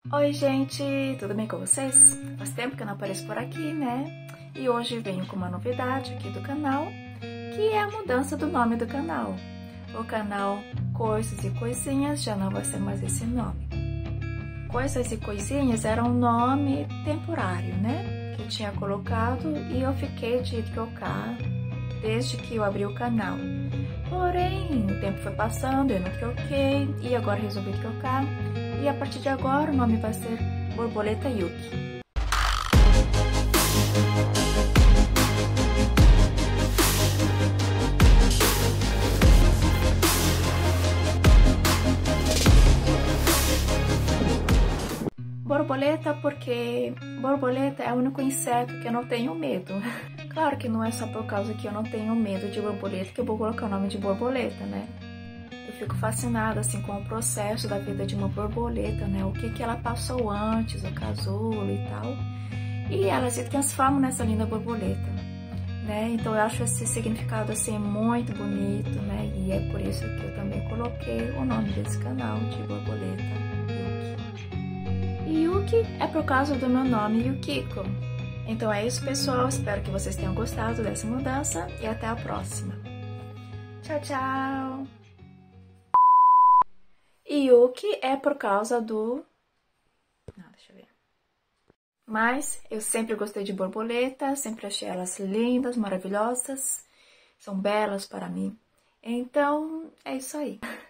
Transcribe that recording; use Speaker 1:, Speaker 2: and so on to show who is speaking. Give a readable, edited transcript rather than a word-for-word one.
Speaker 1: Oi gente, tudo bem com vocês? Faz tempo que eu não apareço por aqui, né? E hoje venho com uma novidade aqui do canal, que é a mudança do nome do canal. O canal Coisas e Coisinhas já não vai ser mais esse nome. Coisas e Coisinhas era um nome temporário, né? Que eu tinha colocado e eu fiquei de trocar desde que eu abri o canal. Porém, o tempo foi passando, eu não troquei e agora resolvi trocar. E a partir de agora o nome vai ser Borboleta Yuki. Borboleta porque borboleta é o único inseto que eu não tenho medo. Claro que não é só por causa que eu não tenho medo de borboleta que eu vou colocar o nome de borboleta, né? Eu fico fascinada assim com o processo da vida de uma borboleta, né? O que ela passou antes, o casulo e tal. E ela se transforma nessa linda borboleta, né? Então eu acho esse significado assim muito bonito, né? E é por isso que eu também coloquei o nome desse canal de Borboleta Yuki. E Yuki é por causa do meu nome Yukiko. Então é isso, pessoal. Espero que vocês tenham gostado dessa mudança e até a próxima. Tchau, tchau! E Yuki é por causa do... deixa eu ver. Mas eu sempre gostei de borboleta, sempre achei elas lindas, maravilhosas, são belas para mim. Então, é isso aí.